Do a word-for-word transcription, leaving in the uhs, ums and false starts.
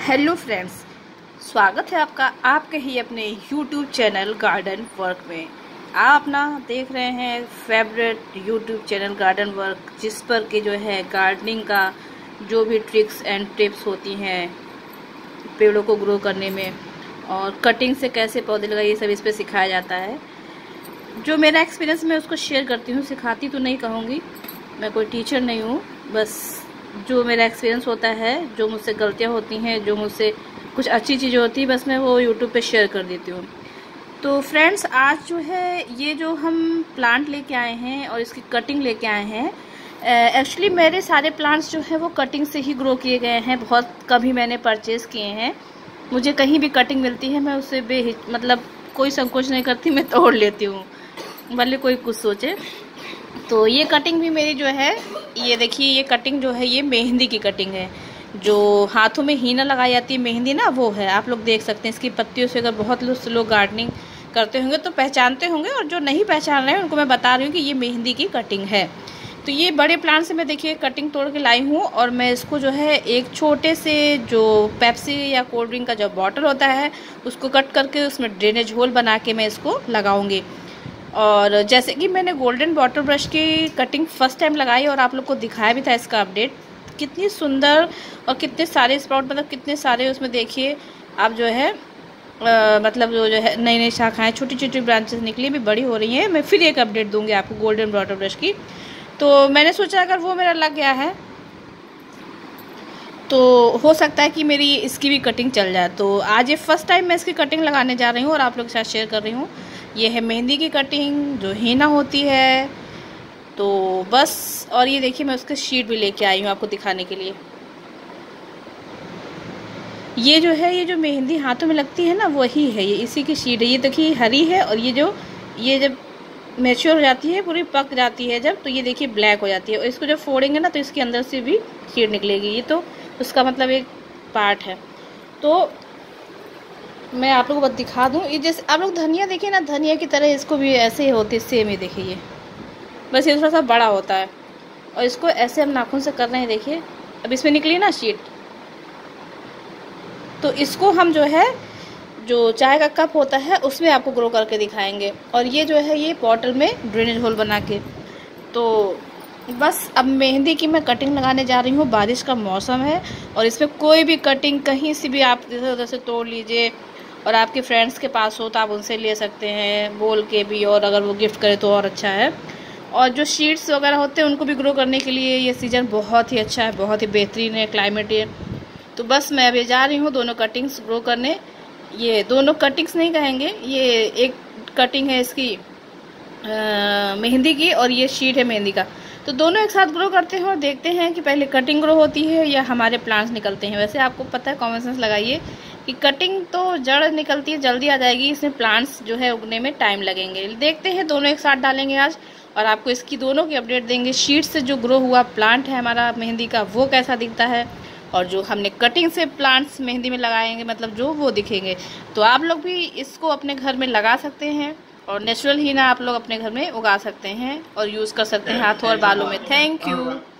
Hello friends, स्वागत है आपका आपके ही अपने यूट्यूब चैनल गार्डन वर्क में। आप अपना देख रहे हैं favourite YouTube channel garden work, जिस पर कि जो है गार्डनिंग का जो भी ट्रिक्स एंड टिप्स होती हैं पेड़ों को ग्रो करने में और कटिंग से कैसे पौधे लगाए, ये सब इस पर सिखाया जाता है। जो मेरा एक्सपीरियंस मैं उसको शेयर करती हूँ, सिखाती तो नहीं कहूँगी, मैं कोई टीचर नहीं हूँ, बस जो मेरा एक्सपीरियंस होता है, जो मुझसे गलतियाँ होती हैं, जो मुझसे कुछ अच्छी चीज़ें होती हैं, बस मैं वो यूट्यूब पे शेयर कर देती हूँ। तो फ्रेंड्स, आज जो है ये जो हम प्लांट लेके आए हैं और इसकी कटिंग लेके आए हैं, एक्चुअली uh, मेरे सारे प्लांट्स जो है वो कटिंग से ही ग्रो किए गए हैं। बहुत कभी मैंने परचेज़ किए हैं, मुझे कहीं भी कटिंग मिलती है मैं उससे बे मतलब कोई संकोच नहीं करती, मैं तोड़ लेती हूँ, भले कोई कुछ सोचे। तो ये कटिंग भी मेरी जो है, ये देखिए, ये कटिंग जो है ये मेहंदी की कटिंग है, जो हाथों में हीना लगाई जाती है मेहंदी ना, वो है। आप लोग देख सकते हैं इसकी पत्तियों से, अगर बहुत लोग गार्डनिंग करते होंगे तो पहचानते होंगे, और जो नहीं पहचान रहे हैं उनको मैं बता रही हूँ कि ये मेहंदी की कटिंग है। तो ये बड़े प्लांट से मैं देखिए कटिंग तोड़ के लाई हूँ, और मैं इसको जो है एक छोटे से जो पेप्सी या कोल्ड ड्रिंक का जो बॉटल होता है उसको कट करके उसमें ड्रेनेज होल बना के मैं इसको लगाऊंगी। और जैसे कि मैंने गोल्डन वाटर ब्रश की कटिंग फर्स्ट टाइम लगाई और आप लोग को दिखाया भी था इसका अपडेट, कितनी सुंदर और कितने सारे स्प्राउट, मतलब कितने सारे उसमें देखिए आप जो है आ, मतलब जो जो है नई नई शाखाएं, छोटी छोटी ब्रांचेस निकली, भी बड़ी हो रही हैं। मैं फिर एक अपडेट दूंगी आपको गोल्डन वाटर ब्रश की। तो मैंने सोचा अगर वो मेरा लग गया है तो हो सकता है कि मेरी इसकी भी कटिंग चल जाए। तो आज ये फर्स्ट टाइम मैं इसकी कटिंग लगाने जा रही हूँ और आप लोग के साथ शेयर कर रही हूँ। ये है मेहंदी की कटिंग जो हीना होती है। तो बस, और ये देखिए मैं उसके शीट भी लेके आई हूँ आपको दिखाने के लिए। ये जो है, ये जो मेहंदी हाथों में लगती है ना, वही है, ये इसी की शीट है। ये देखिए हरी है, और ये जो ये जब मैच्योर हो जाती है, पूरी पक जाती है जब, तो ये देखिए ब्लैक हो जाती है, और इसको जब फोड़ेंगे ना तो इसके अंदर से भी शीट निकलेगी। ये तो उसका मतलब एक पार्ट है। तो मैं आप लोगों को बस दिखा दूं, ये जैसे आप लोग धनिया देखिए ना, धनिया की तरह इसको भी ऐसे ही होती है, सेम ही देखिए, ये बस ये थोड़ा सा बड़ा होता है, और इसको ऐसे हम नाखून से कर रहे हैं। देखिए अब इसमें निकली ना शीट, तो इसको हम जो है, जो चाय का कप होता है उसमें आपको ग्रो करके दिखाएंगे। और ये जो है ये बॉटल में ड्रेनेज होल बना के। तो बस अब मेहंदी की मैं कटिंग लगाने जा रही हूँ। बारिश का मौसम है और इसमें कोई भी कटिंग कहीं से भी आप इधर उधर से तोड़ लीजिए, और आपके फ्रेंड्स के पास हो तो आप उनसे ले सकते हैं बोल के भी, और अगर वो गिफ्ट करे तो और अच्छा है। और जो शीट्स वगैरह होते हैं उनको भी ग्रो करने के लिए ये सीज़न बहुत ही अच्छा है, बहुत ही बेहतरीन है, क्लाइमेट है। तो बस मैं अभी जा रही हूँ दोनों कटिंग्स ग्रो करने। ये दोनों कटिंग्स नहीं कहेंगे, ये एक कटिंग है इसकी आ, मेहंदी की, और ये शीट है मेहंदी का। तो दोनों एक साथ ग्रो करते हैं और देखते हैं कि पहले कटिंग ग्रो होती है या हमारे प्लांट्स निकलते हैं। वैसे आपको पता है, कॉमन सेंस लगाइए कि कटिंग तो जड़ निकलती है, जल्दी आ जाएगी, इसमें प्लांट्स जो है उगने में टाइम लगेंगे। देखते हैं, दोनों एक साथ डालेंगे आज और आपको इसकी दोनों की अपडेट देंगे। शीट से जो ग्रो हुआ प्लांट है हमारा मेहंदी का, वो कैसा दिखता है, और जो हमने कटिंग से प्लांट्स मेहंदी में लगाएंगे, मतलब जो वो दिखेंगे। तो आप लोग भी इसको अपने घर में लगा सकते हैं, और नेचुरल हीना आप लोग अपने घर में उगा सकते हैं और यूज़ कर सकते हैं हाथों और बालों में। Thank you.